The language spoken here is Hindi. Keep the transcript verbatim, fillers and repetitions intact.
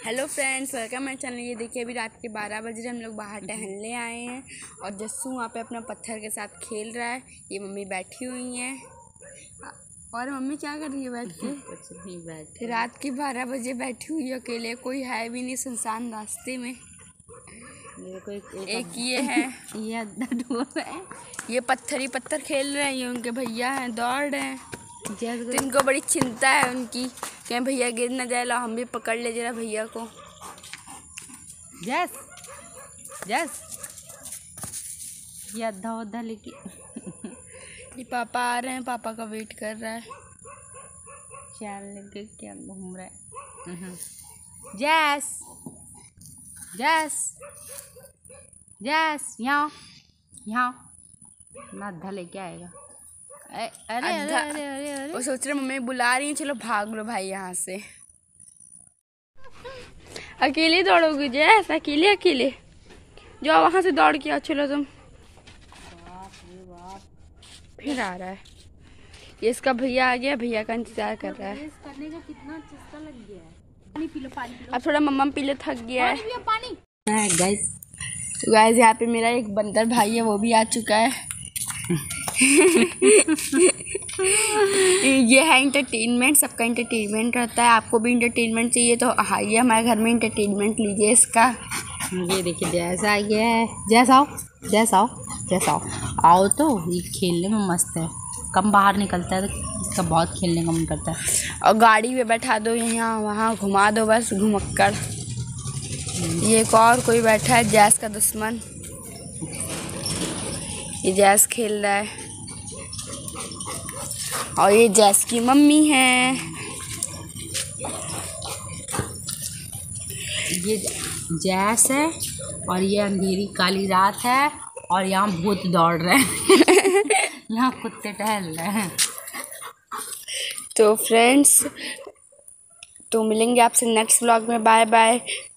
Hello friends, welcome my channel. ये देखिए अभी रात के बारह बजे हम लोग बाहर टहलने आए हैं और जस्सू वहाँ पे अपना पत्थर के साथ खेल रहा है। ये मम्मी बैठी हुई हैं। और मम्मी क्या कर रही है बैठ के? कुछ नहीं, बैठी रात के बारह बजे बैठी हुई अकेले, कोई है भी नहीं सुनसान रास्ते में। ये कोई एक, एक ये है, ये अद्धा है। ये पत्थर ही पत्थर खेल रहे हैं। ये उनके भैया हैं, दौड़ रहे हैं। जैस तो इनको बड़ी चिंता है उनकी, क्या भैया गिर न जाए, लो हम भी पकड़ ले जरा भैया को। जैस जैस ये अद्धा उद्धा लेके ये पापा आ रहे हैं, पापा का वेट कर रहा है। चाल लेके क्या घूम रहा है। जैस जैस जैस यहाँ यहाँ ना अद्धा लेके आएगा। अरे अरे अरे अरे अरे अरे वो सोच रहे मम्मी बुला रही हैं, चलो भाग लो भाई यहाँ से। अकेले दौड़ोगे जैस? अकेले अकेले जाओ वहाँ से दौड़ के आओ, चलो तुम। फिर आ रहा है ये, इसका भैया आ गया, भैया का इंतजार कर रहा है। करने का कितना चस्का लग गया है। पानी पी लो, पानी पी लो। अब थोड़ा मम्मा पी ले, थक गया है। पानी गाइस तो गाइस यहाँ पे मेरा एक बंदर भाई है, वो भी आ चुका है। ये है एंटरटेनमेंट, सबका एंटरटेनमेंट रहता है। आपको भी एंटरटेनमेंट चाहिए तो आइए हमारे घर में, एंटरटेनमेंट लीजिए इसका। ये देखिए जैस आ गया है। जैस आओ, जैस आओ, जैस आओ आओ। तो ये खेलने में मस्त है, कम बाहर निकलता है तो इसका बहुत खेलने का मन करता है। और गाड़ी पे बैठा दो, यहाँ वहाँ घुमा दो, बस घुमक्कड़। ये एक और कोई बैठा है, जैस का दुश्मन। ये जैस खेल रहा है और ये जैस की मम्मी है। ये जैस है और ये अंधेरी काली रात है और यहाँ भूत दौड़ रहे हैं। यहाँ कुत्ते टहल रहे हैं। तो फ्रेंड्स, तो मिलेंगे आपसे नेक्स्ट व्लॉग में। Bye bye.